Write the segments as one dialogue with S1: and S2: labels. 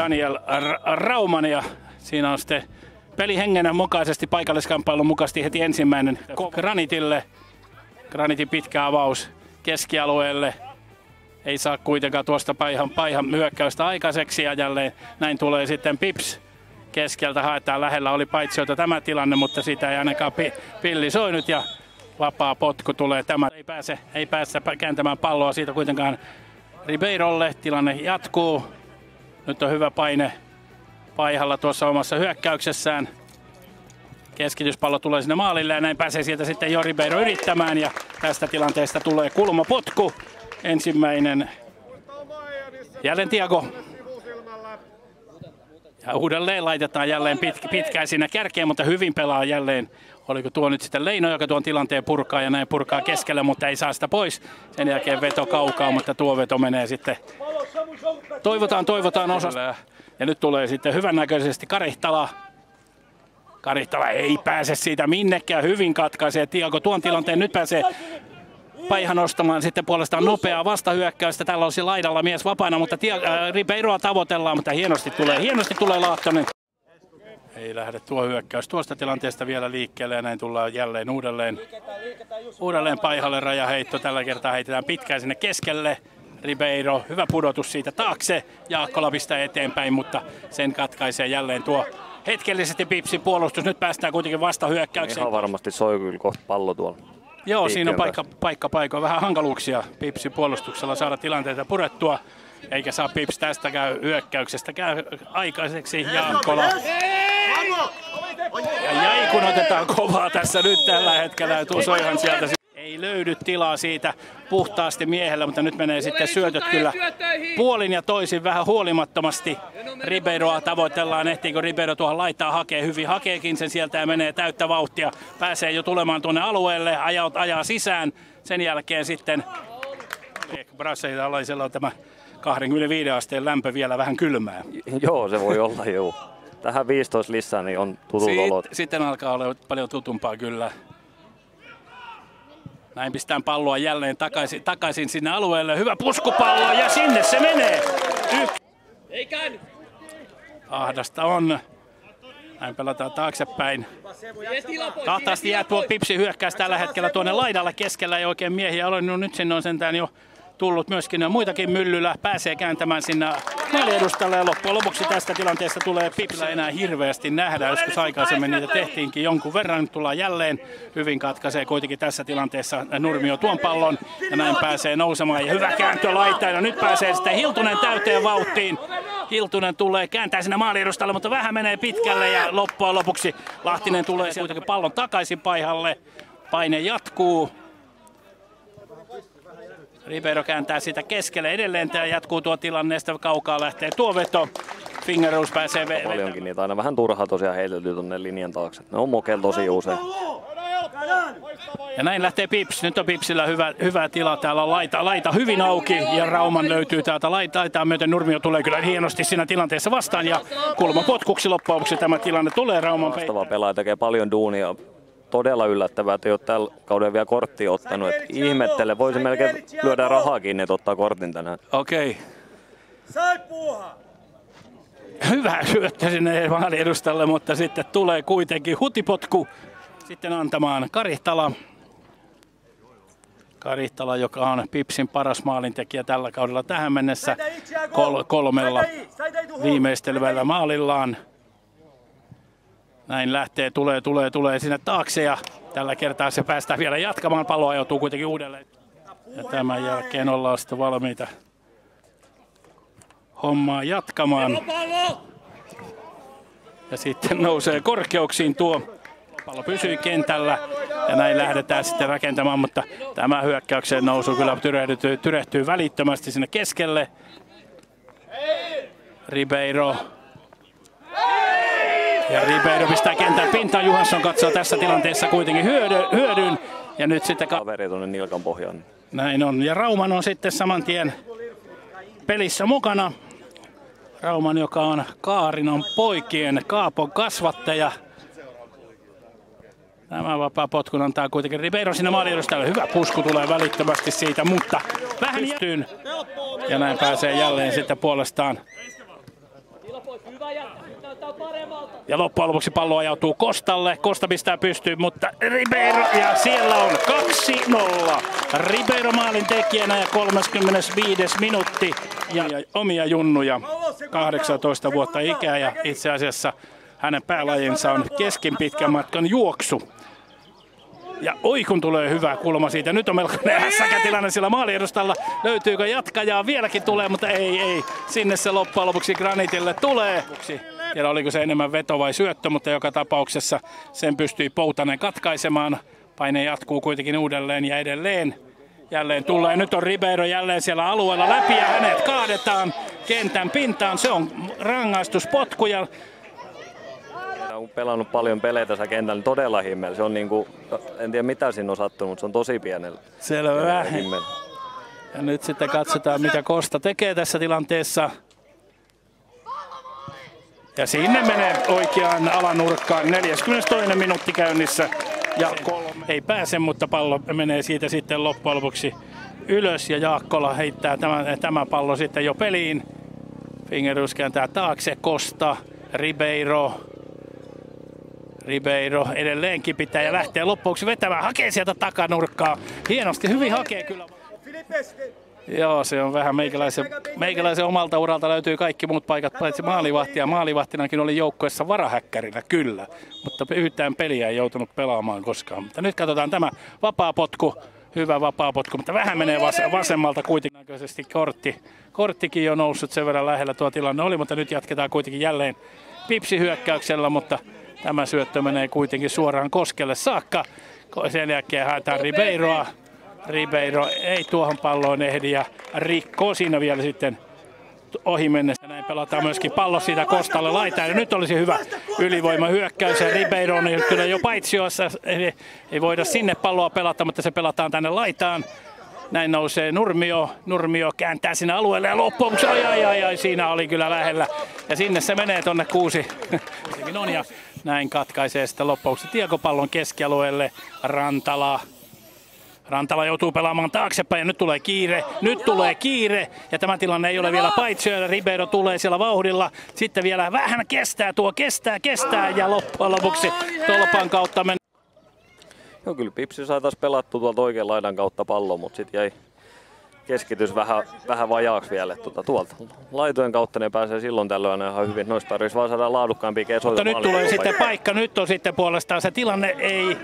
S1: Daniel Rauman ja siinä on sitten pelihengen mukaisesti paikalliskamppailun mukaisesti heti ensimmäinen Granitille. Granitin pitkä avaus keskialueelle. Ei saa kuitenkaan tuosta Paihan hyökkäystä aikaiseksi ja jälleen näin tulee sitten Pips. Keskeltä haetaan, lähellä oli paitsiota tämä tilanne, mutta sitä ei ainakaan pilli soinut ja vapaa potku tulee tämä. Ei pääse kääntämään palloa siitä kuitenkaan Ribeirolle. Tilanne jatkuu. Nyt on hyvä paine Paihalla tuossa omassa hyökkäyksessään. Keskityspallo tulee sinne maalille ja näin pääsee sieltä sitten jo Ribeiro yrittämään ja tästä tilanteesta tulee kulmapotku. Ensimmäinen. Jälleen Tiago. Ja uudelleen laitetaan jälleen pitkään siinä kärkeen, mutta hyvin pelaa jälleen. Oliko tuo nyt sitten Leino, joka tuon tilanteen purkaa ja näin purkaa keskellä, mutta ei saa sitä pois. Sen jälkeen veto kaukaa, mutta tuo veto menee sitten. Toivotaan osasta. Ja nyt tulee sitten hyvännäköisesti Karihtala. Karihtala ei pääse siitä minnekään, hyvin katkaisee Tiago tuon tilanteen. Nyt pääsee Paiha nostamaan sitten puolestaan nopeaa vastahyökkäystä. Täällä olisi laidalla mies vapaana, mutta Ribeiroa tavoitellaan, mutta hienosti tulee Laahtonen. Ei lähde tuo hyökkäys tuosta tilanteesta vielä liikkeelle ja näin tullaan jälleen uudelleen Paihalle rajaheitto. Tällä kertaa heitetään pitkään sinne keskelle. Ribeiro, hyvä pudotus siitä taakse. Jaakkola pistää eteenpäin, mutta sen katkaisee jälleen tuo hetkellisesti Pipsin puolustus. Nyt päästään kuitenkin vastahyökkäykseen.
S2: Ihan varmasti soi kyllä kohta pallo tuolla.
S1: Joo, siinä on paikka vähän hankaluuksia Pipsin puolustuksella saada tilanteita purettua. Eikä saa Pips tästäkään hyökkäyksestä aikaiseksi. Jaakkola. Ja jäi kun otetaan kovaa tässä nyt tällä hetkellä. Soihan sieltä. Ei löydy tilaa siitä puhtaasti miehellä, mutta nyt menee sitten syötöt kyllä puolin ja toisin vähän huolimattomasti. Ribeiroa tavoitellaan, ehtiikö Ribeiro tuohon laittaa hakee, hyvin hakeekin sen sieltä ja menee täyttä vauhtia. Pääsee jo tulemaan tuonne alueelle, ajaa sisään, sen jälkeen sitten Brasilialaisella on tämä 25 asteen lämpö vielä vähän kylmää.
S2: Joo, se voi olla joo. Tähän 15 lisää niin on tutut olot.
S1: Sitten alkaa olla paljon tutumpaa kyllä. Näin pistään palloa jälleen takaisin sinne alueelle. Hyvä puskupallo ja sinne se menee. Ahdasta on. Näin pelataan taaksepäin. Tahtaasti jää tuo Pipsi hyökkäys tällä hetkellä tuonne laidalla keskellä. Ei oikein miehiä ole. No, nyt sinne on sentään jo tullut myöskin muitakin Myllylä. Pääsee kääntämään sinne maaliedustalle ja loppujen lopuksi tästä tilanteesta tulee Pipsillä enää hirveästi nähdä. Joskus aikaisemmin niitä tehtiinkin jonkun verran. Nyt tullaan jälleen. Hyvin katkaisee kuitenkin tässä tilanteessa Nurmio tuon pallon ja näin pääsee nousemaan. Ja hyvä kääntö laitaan. Ja nyt pääsee sitten Hiltunen täyteen vauhtiin. Hiltunen tulee, kääntää sinne maaliedustalle, mutta vähän menee pitkälle ja loppujen lopuksi Lahtinen tulee kuitenkin pallon takaisin Paihalle. Paine jatkuu. Ribeiro kääntää sitä keskelle edelleen, tämä jatkuu tuo tilanne, sitä kaukaa lähtee tuo veto. Fingerous pääsee
S2: paljonkin niitä aina vähän turhaa tosiaan heiteltyy tuonne linjan taakse. Ne on mokel tosi usein.
S1: Ja näin lähtee Pips. Nyt on Pipsillä hyvä tila. Täällä on laita hyvin auki ja Rauman löytyy täältä laitaan myöten. Nurmio tulee kyllä hienosti siinä tilanteessa vastaan ja kulmapotkuksi loppujen lopuksi tämä tilanne tulee Rauman.
S2: Vastaava pelaaja tekee paljon duunia. Todella yllättävää, että ei ole tällä kauden vielä korttia ottanut. Et ihmettele, voisi melkein lyödä rahaakin, että ottaa kortin tänään.
S1: Okei. Hyvä syöttö sinne maaliedustalle, mutta sitten tulee kuitenkin hutipotku sitten antamaan Karihtala. Karihtala, joka on Pipsin paras maalintekijä tällä kaudella tähän mennessä kolmella viimeistelevällä maalillaan. Näin lähtee, tulee sinne taakse ja tällä kertaa se päästään vielä jatkamaan. Pallo ajautuu kuitenkin uudelleen. Ja tämän jälkeen ollaan sitten valmiita hommaa jatkamaan. Ja sitten nousee korkeuksiin tuo. Pallo pysyy kentällä ja näin lähdetään sitten rakentamaan, mutta tämä hyökkäyksen nousu kyllä tyrehtyy välittömästi sinne keskelle. Ribeiro. Ja Ribeiro pistää kentän pintaan. Johansson katsoo tässä tilanteessa kuitenkin hyödyn. Ja nyt sitten
S2: kaveri tuonne nilkan pohjaan.
S1: Näin on. Ja Rauman on sitten saman tien pelissä mukana. Rauman, joka on Kaarinon poikien Kaapon kasvattaja. Tämä vapaa potkun antaa kuitenkin Ribeiro sinne maaliedustajalle. Hyvä pusku tulee välittömästi siitä, mutta vähän pystyyn. Ja näin pääsee jälleen sitten puolestaan Ja loppujen lopuksi pallo ajautuu Kostalle. Kosta pistää pystyyn, mutta Ribeiro, ja siellä on 2-0. Ribeiro maalin tekijänä ja 35. minuutti. Ja omia junnuja, 18 vuotta ikää, ja itse asiassa hänen päälajinsa on keskinpitkän matkan juoksu. Ja oi kun tulee hyvä kulma siitä. Nyt on melkoinen hässäkätilanne sillä maaliedustalla. Löytyykö jatkajaa? Vieläkin tulee, mutta ei. Sinne se loppujen lopuksi Granitille tulee. Tiedä oliko se enemmän veto vai syöttö, mutta joka tapauksessa sen pystyi Poutanen katkaisemaan. Paine jatkuu kuitenkin uudelleen ja edelleen. Jälleen tulee. Nyt on Ribeiro jälleen siellä alueella läpi ja hänet kaadetaan kentän pintaan. Se on rangaistuspotku. Ja
S2: on pelannut paljon pelejä tässä kentällä, niin todella himmel. Se on niinku, en tiedä mitä siinä on sattunut, mutta se on tosi pienellä.
S1: Selvä. Ja nyt sitten katsotaan, mitä Kosta tekee tässä tilanteessa. Ja sinne menee oikeaan alanurkkaan. 42. minuutti käynnissä. Ja ei pääse, mutta pallo menee siitä sitten loppujen lopuksi ylös. Ja Jaakkola heittää tämä pallo sitten jo peliin. Fingerus kääntää taakse. Kosta, Ribeiro edelleenkin pitää ja lähtee loppuksi vetämään. Hakee sieltä takanurkkaa. Hienosti, hyvin hakee kyllä. Joo, se on vähän meikäläisen omalta uralta löytyy kaikki muut paikat paitsi maalivahtia. Maalivahtinakin oli joukkueessa varahäkkärillä kyllä, mutta yhtään peliä ei joutunut pelaamaan koskaan. Mutta nyt katsotaan tämä vapaapotku, hyvä vapaapotku, mutta vähän menee vasemmalta kuitenkin näköisesti korttikin jo noussut sen verran lähellä tuo tilanne oli, mutta nyt jatketaan kuitenkin jälleen pipsihyökkäyksellä, mutta tämä syöttö menee kuitenkin suoraan Koskelle saakka. Sen jälkeen haetaan Ribeiroa. Ribeiro ei tuohon palloon ehdi ja rikkoo siinä vielä sitten ohi mennessä. Näin pelataan myöskin pallo siitä Kostalle laitaan. Ja nyt olisi hyvä ylivoimahyökkäys ja Ribeiro on kyllä jo paitsiossa. Ei voida sinne palloa pelata, mutta se pelataan tänne laitaan. Näin nousee Nurmio. Nurmio kääntää sinne alueelle ja loppuun. Ai, siinä oli kyllä lähellä. Ja sinne se menee tonne 6. Ja näin katkaisee sitten loppuksi tiekopallon keskialueelle Rantala. Rantala joutuu pelaamaan taaksepäin ja nyt tulee kiire ja tämä tilanne ei ole vielä paitsio. Ribeiro tulee siellä vauhdilla. Sitten vielä vähän kestää ja loppujen lopuksi tolpan kautta mennä.
S2: Joo, kyllä Pipsi sai taas pelattua tuolta oikean laidan kautta pallon, mutta sitten jäi keskitys vähän vajaaksi vielä. Tuolta laitojen kautta ne pääsee silloin tällöin ihan hyvin. Noista tarvitsisi vaan saada laadukkaampia kesoja.
S1: Mutta nyt tulee sitten paikka. Nyt on sitten puolestaan se tilanne.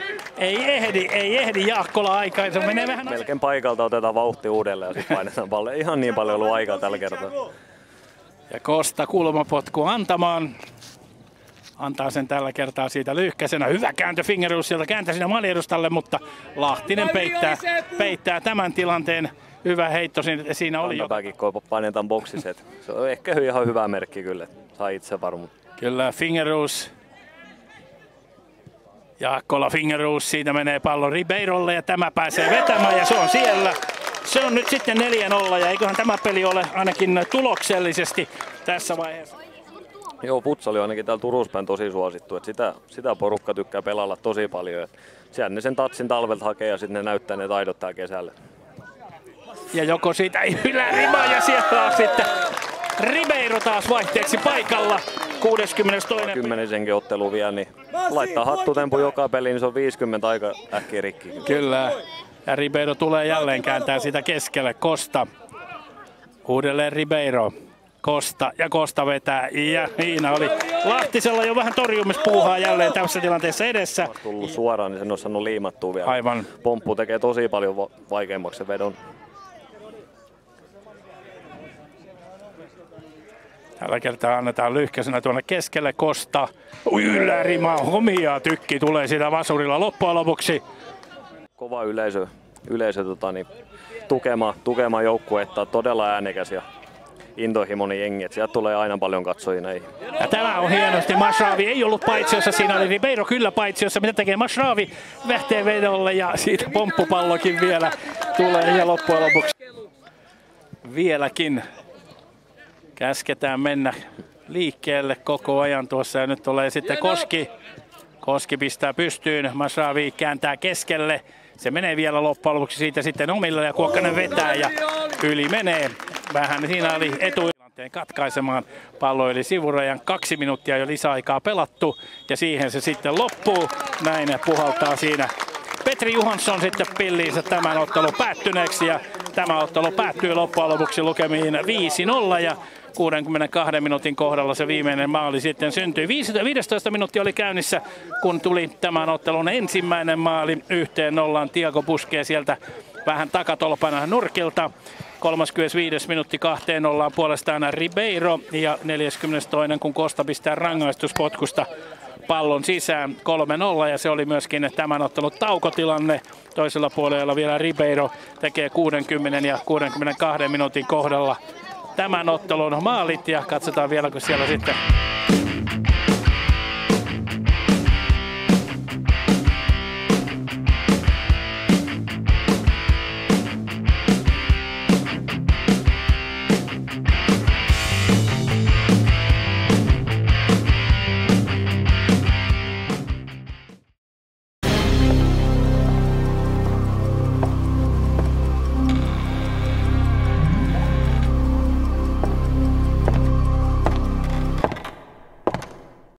S1: Ei ehdi Jaakkola aikaa. Se menee vähän
S2: melkein paikalta otetaan vauhti uudelleen ja sitten painetaan paljon. Ihan niin paljon ollut aikaa tällä kertaa.
S1: Ja Kosta kulmapotku antamaan. Antaa sen tällä kertaa siitä lyhkäisenä. Hyvä kääntö Fingerus sieltä kääntää sinne maaliedustalle, mutta Lahtinen peittää tämän tilanteen. Hyvä heitto siinä oli.
S2: Kantapäkin, kun painetaan boksissa. Se on ehkä ihan hyvä merkki kyllä. Saa itse varmuutta.
S1: Kyllä Fingerus. Jaakkola Fingerus. Siitä menee pallo Ribeirolle ja tämä pääsee vetämään ja se on siellä. Se on nyt sitten 4-0 ja eiköhän tämä peli ole ainakin tuloksellisesti tässä vaiheessa.
S2: Joo, futsali on ainakin täällä Turussa päin tosi suosittu. Että sitä porukka tykkää pelailla tosi paljon. Siellä ne sen tatsin talvelta hakee ja sitten ne näyttää ne taidot täällä kesällä.
S1: Ja joko siitä ei ylärimaa ja sieltä on sitten Ribeiro taas vaihteeksi paikalla. 62.
S2: 10 ottelu vielä, niin laittaa hattutempu joka peliin, niin se on 50 aika äkkiä rikki.
S1: Kyllä. Ja Ribeiro tulee jälleen kääntää sitä keskelle. Kosta. Uudelleen Ribeiro. Kosta vetää ja Niina oli Lahtisella jo vähän torjumispuuhaa jälleen tässä tilanteessa edessä.
S2: Tullut suoraan, niin sen on saanut liimattua vielä.
S1: Aivan.
S2: Pomppu tekee tosi paljon vaikeammaksi sen vedon.
S1: Tällä kertaa annetaan lyhkäisenä tuonne keskelle Kosta. Ylärima omia tykki tulee siitä vasurilla loppujen lopuksi.
S2: Kova yleisö tukemaan joukkuetta, todella äänekäs ja intohimoinen jengi, että sieltä tulee aina paljon katsojia.
S1: Ja tämä on hienosti. Mashravi ei ollut paitsiossa, siinä oli Ribeiro kyllä paitsiossa. Mitä tekee Mashravi? Lähtee vedolle ja siitä pomppupallokin vielä tulee ja loppujen lopuksi vieläkin käsketään mennä liikkeelle koko ajan tuossa ja nyt tulee sitten Koski. Koski pistää pystyyn, Mashravi kääntää keskelle. Se menee vielä loppujen lopuksi siitä sitten omille ja Kuokkanen vetää ja yli menee. Vähän siinä oli etu. sitten katkaisemaan pallo yli sivurajan. 2 minuuttia jo lisäaikaa pelattu ja siihen se sitten loppuu. Näin puhaltaa siinä Petri Johansson sitten pilliinsä tämän ottelun päättyneeksi ja tämä ottelu päättyy loppujen lopuksi lukemiin 5-0 ja 62 minuutin kohdalla se viimeinen maali sitten syntyi. 15 minuuttia oli käynnissä, kun tuli tämän ottelun ensimmäinen maali 1-0. Tiago puskee sieltä vähän takatolpana nurkilta. 35. minuutti 2-0 puolestaan Ribeiro ja 42. kun Costa pistää rangaistuspotkusta pallon sisään 3-0 ja se oli myöskin tämän ottelun taukotilanne. Toisella puolella vielä Ribeiro tekee 60 ja 62 minuutin kohdalla tämän ottelun maalit ja katsotaan vielä kun siellä sitten